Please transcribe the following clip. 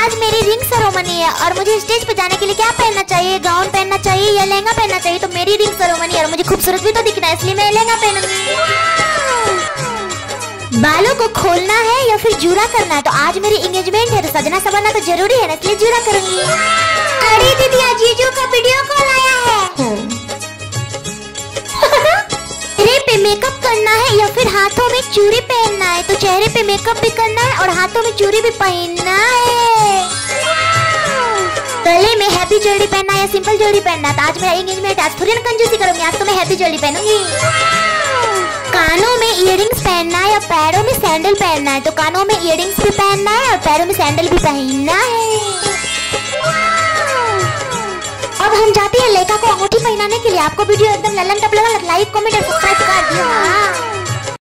आज मेरी ring ceremony है और मुझे स्टेज पे जाने के लिए क्या पहनना चाहिए? गाउन पहनना चाहिए या लहंगा पहनना चाहिए? तो मेरी रिंग सेरेमनी है और मुझे खूबसूरत भी तो दिखना है, इसलिए मैं लहंगा पहनूंगी। बालों को खोलना है या फिर जूड़ा करना है? तो आज मेरी एंगेजमेंट है तो सजना संवरना तो जरूरी है ना, इसलिए जूड़ा करूंगी। अरे दीदी, आज जीजू का वीडियो कॉल आया है। चेहरे पे मेकअप करना है या फिर हाथों में चूड़ी पहनना है? तो चेहरे पे मेकअप भी करना है और हाथों में चूड़ी भी पहनना है। गले में हैप्पी ज्वेलरी पहनना है या सिंपल ज्वेलरी पहनना है? तो आज मेरा एंगेजमेंट, आज थोड़ी ना कंजूसी करूंगी, आज तो मैं हैप्पी ज्वेलरी पहनूंगी। कानों में इयररिंग्स पहनना है या पैरों में सैंडल पहनना है? तो कानों में इयररिंग्स भी पहनना है और पैरों में सैंडल भी पहनना है। अब हम जाते हैं लड़का को अंगूठी पहनाने के लिए। आपको वीडियो एकदम ललन टप लगा, लाइक कमेंट और सब्सक्राइब कर दियो।